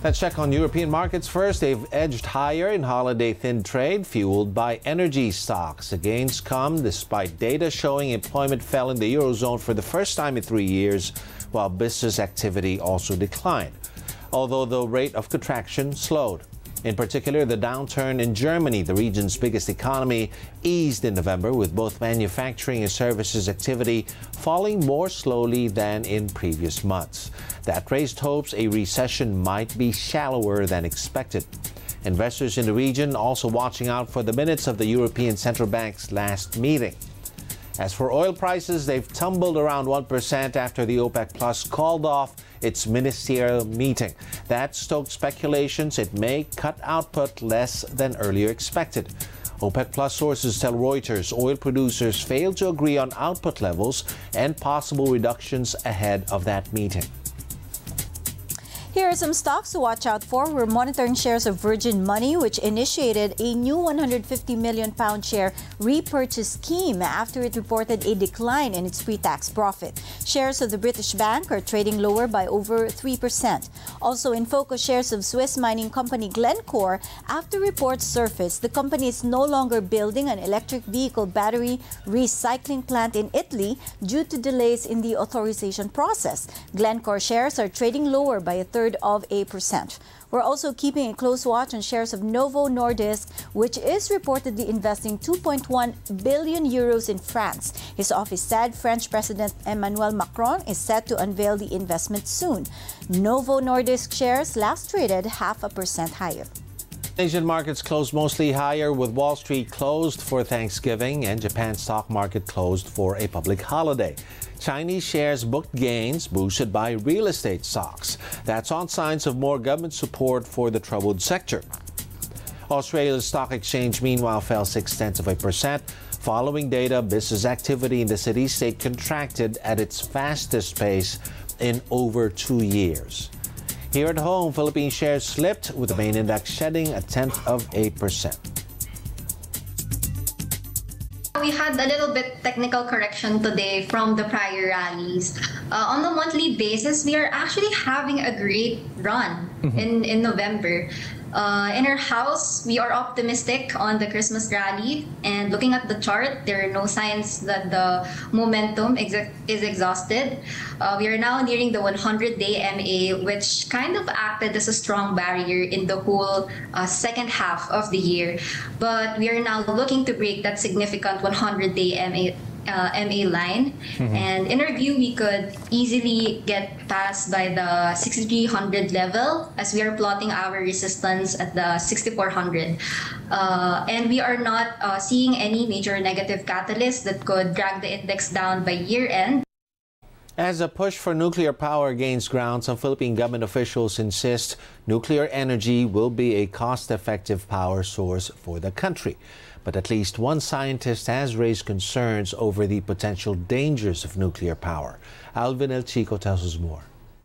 Let's check on European markets first. They've edged higher in holiday thin trade, fueled by energy stocks. The gains come despite data showing employment fell in the Eurozone for the first time in 3 years, while business activity also declined, although the rate of contraction slowed. In particular, the downturn in Germany, the region's biggest economy, eased in November, with both manufacturing and services activity falling more slowly than in previous months. That raised hopes a recession might be shallower than expected. Investors in the region also watching out for the minutes of the European Central Bank's last meeting. As for oil prices, they've tumbled around 1% after the OPEC Plus called off its ministerial meeting. That stoked speculations it may cut output less than earlier expected. OPEC Plus sources tell Reuters oil producers failed to agree on output levels and possible reductions ahead of that meeting. Here are some stocks to watch out for. We're monitoring shares of Virgin Money, which initiated a new £150 million share repurchase scheme after it reported a decline in its pre-tax profit. Shares of the British Bank are trading lower by over 3%. Also in focus, shares of Swiss mining company Glencore. After reports surfaced, the company is no longer building an electric vehicle battery recycling plant in Italy due to delays in the authorization process. Glencore shares are trading lower by 1/3%. We're also keeping a close watch on shares of Novo Nordisk, which is reportedly investing 2.1 billion euros in France. His office said French President Emmanuel Macron is set to unveil the investment soon. Novo Nordisk shares last traded 0.5% higher. Asian markets closed mostly higher, with Wall Street closed for Thanksgiving and Japan's stock market closed for a public holiday. Chinese shares booked gains boosted by real estate stocks. That's on signs of more government support for the troubled sector. Australia's stock exchange, meanwhile, fell 0.6%. Following data, business activity in the city-state contracted at its fastest pace in over 2 years. Here at home, Philippine shares slipped, with the main index shedding 0.1%. We had a little bit technical correction today from the prior rallies. On a monthly basis, we are actually having a great run in November. In our house, we are optimistic on the Christmas rally, and looking at the chart, there are no signs that the momentum is exhausted. We are now nearing the 100-day MA, which kind of acted as a strong barrier in the whole second half of the year. But we are now looking to break that significant 100-day MA line, and in our view, we could easily get passed by the 6,300 level, as we are plotting our resistance at the 6,400. And we are not seeing any major negative catalyst that could drag the index down by year end. As a push for nuclear power gains ground, some Philippine government officials insist nuclear energy will be a cost-effective power source for the country. But at least one scientist has raised concerns over the potential dangers of nuclear power. Alvin El Chico tells us more.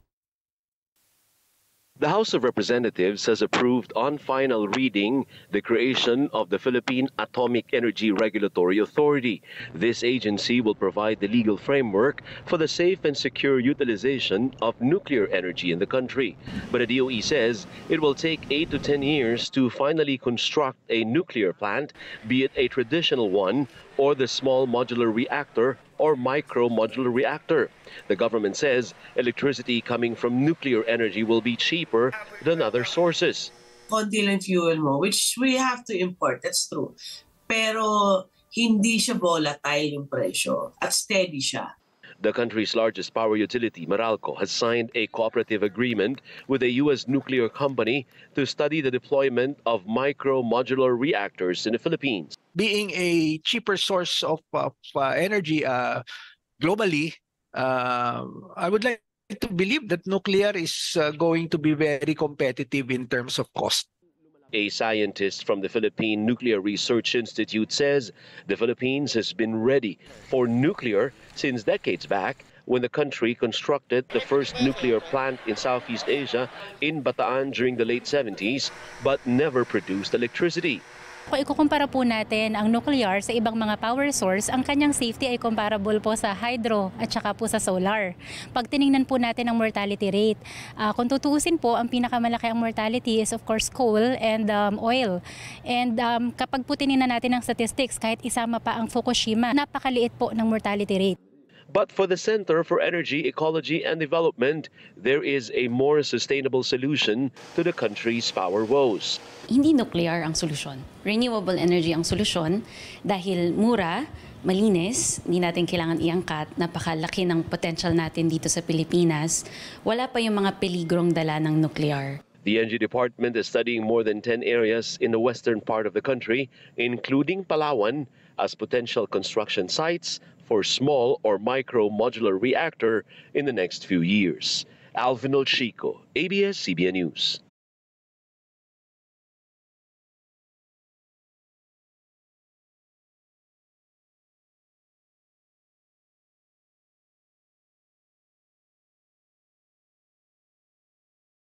The House of Representatives has approved on final reading the creation of the Philippine Atomic Energy Regulatory Authority. This agency will provide the legal framework for the safe and secure utilization of nuclear energy in the country. But the DOE says it will take 8 to 10 years to finally construct a nuclear plant, be it a traditional one or the small modular reactor or micro modular reactor. The government says electricity coming from nuclear energy will be cheaper than other sources. Konti lang fuel mo, which we have to import, that's true. Pero hindi siya volatile yung presyo at steady siya. The country's largest power utility, Meralco, has signed a cooperative agreement with a U.S. nuclear company to study the deployment of micro-modular reactors in the Philippines. Being a cheaper source of energy globally, I would like to believe that nuclear is going to be very competitive in terms of cost. A scientist from the Philippine Nuclear Research Institute says the Philippines has been ready for nuclear since decades back, when the country constructed the first nuclear plant in Southeast Asia in Bataan during the late 70s, but never produced electricity. Kung ikukumpara po natin ang nuclear sa ibang mga power source, ang kanyang safety ay comparable po sa hydro at saka po sa solar. Pag tiningnan po natin ang mortality rate, kung tutuusin po, ang pinakamalaki ang mortality is of course coal and oil. And kapag po tiningnan natin ang statistics, kahit isama pa ang Fukushima, napakaliit po ng mortality rate. But for the Center for Energy, Ecology and Development, there is a more sustainable solution to the country's power woes. Hindi nuclear ang solusyon. Renewable energy ang solusyon dahil mura, malinis, hindi natin kailangan iangkat, napakalaki ng potential natin dito sa Pilipinas. Wala pa yung mga peligrong dala ng nuclear. The Energy Department is studying more than 10 areas in the western part of the country, including Palawan, as potential construction sites for small or micro modular reactor in the next few years. Alvin Olchico, ABS-CBN News.